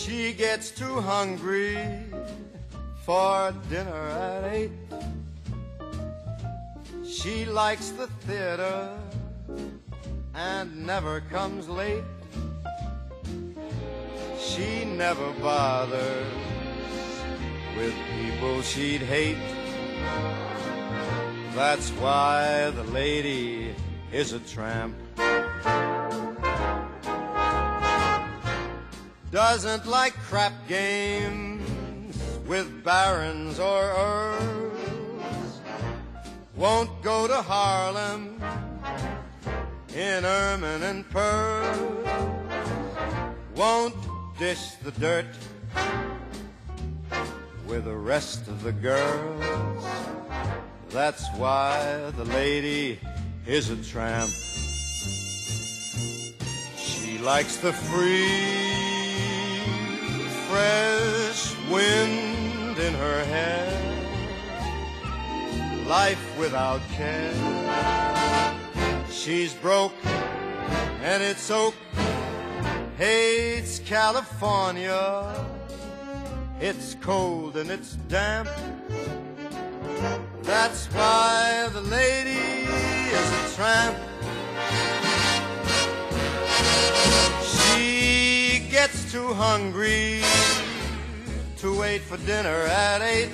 She gets too hungry for dinner at 8. She likes the theater and never comes late. She never bothers with people she'd hate. That's why the lady is a tramp. DoesnDoesn't like crap games with barons or earls. Won't go to Harlem in ermine and pearls. Won't dish the dirt with the rest of the girls. That's why the lady is a tramp. She likes the free, fresh wind in her hair, life without care. She's broke and it's oak, hates California. It's cold and it's damp. That's why the lady is a tramp. She gets too hungry to wait for dinner at 8.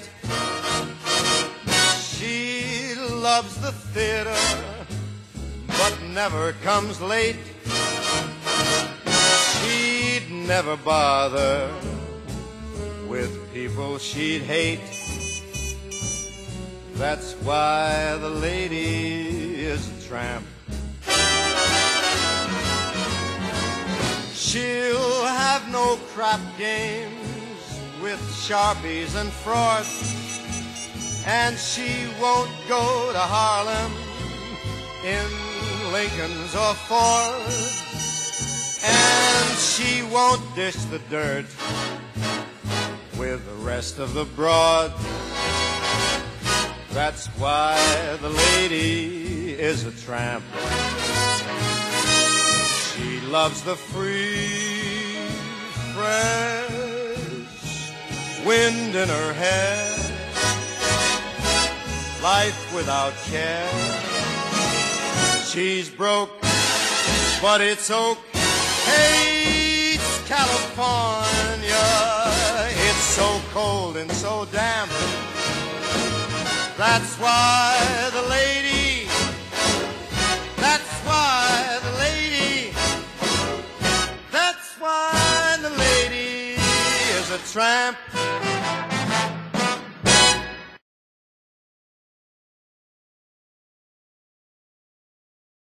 She loves the theater but never comes late. She'd never bother with people she'd hate. That's why the lady is a tramp. She'll have no crap games with Sharpies and frauds, and she won't go to Harlem in Lincolns or Fords, and she won't dish the dirt with the rest of the broads. That's why the lady is a tramp. She loves the free, fresh wind in her hair, life without care. She's broke, but it's oak, hates California. It's so cold and so damp. That's why the lady, that's why the lady, that's why the lady is a tramp.